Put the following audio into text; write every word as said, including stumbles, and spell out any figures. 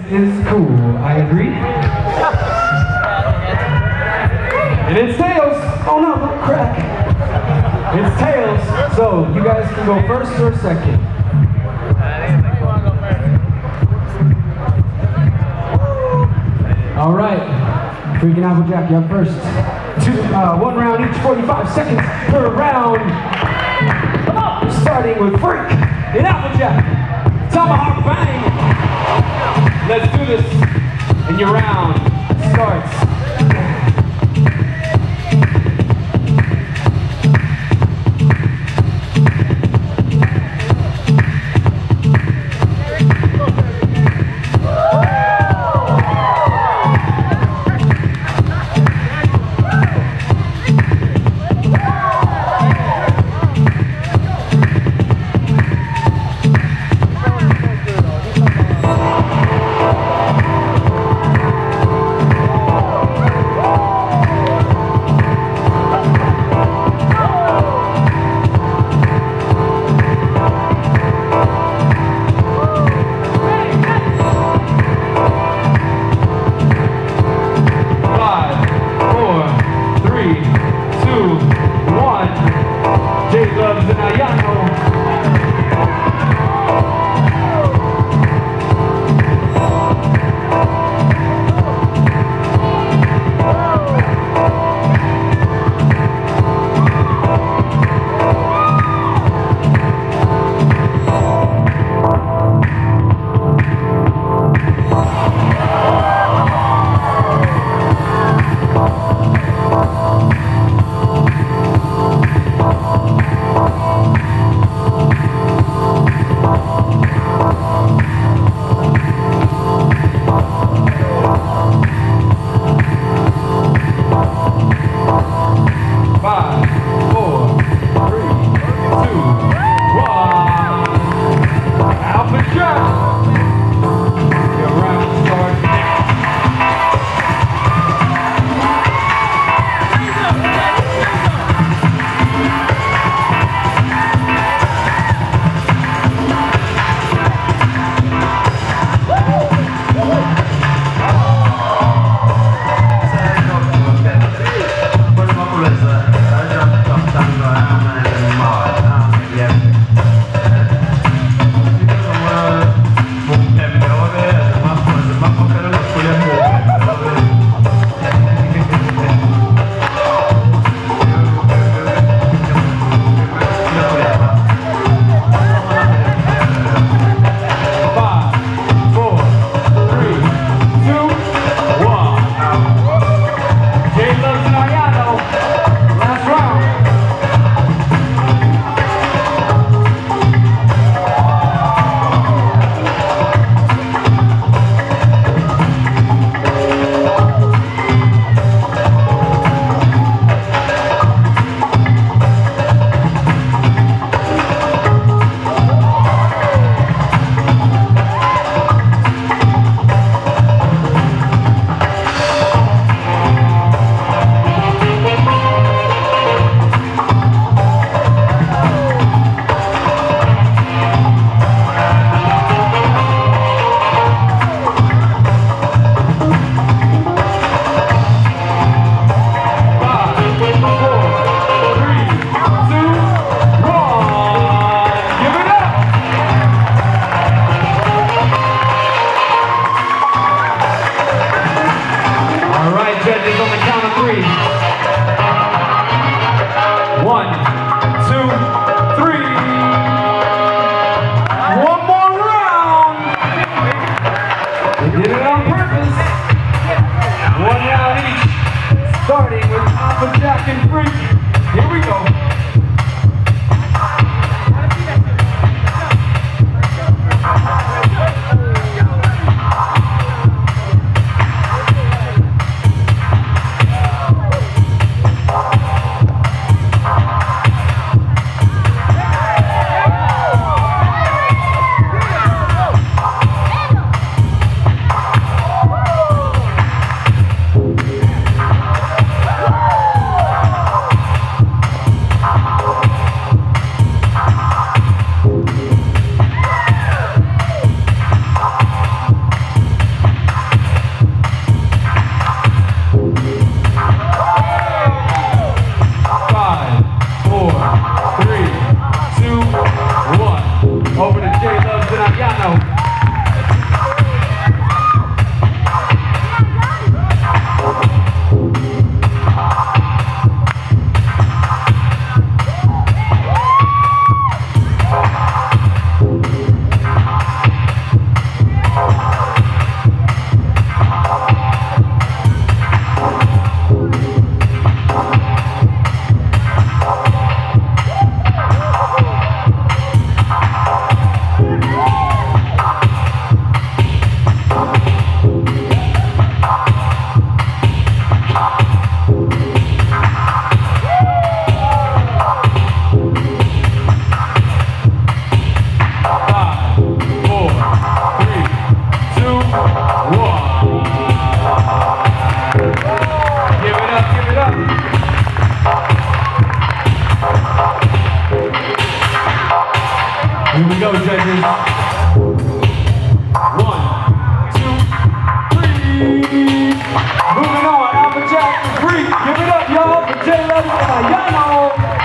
is cool. I agree. And it's tails. Oh no, don't crack. It's tails. So you guys can go first or second. All right. Freaking Applejack, you're first. Two, uh, one round each, forty-five seconds per round. Starting with Freak and Applejack. Tomahawk bang. Let's do this. And your round starts. Applejack and Freak. Here we go. Whoa. Give it up, give it up. Here we go, judges. One, two, three. Moving on, Alpha Jack the Freak. Give it up, y'all, for Jay Levy and Ayano.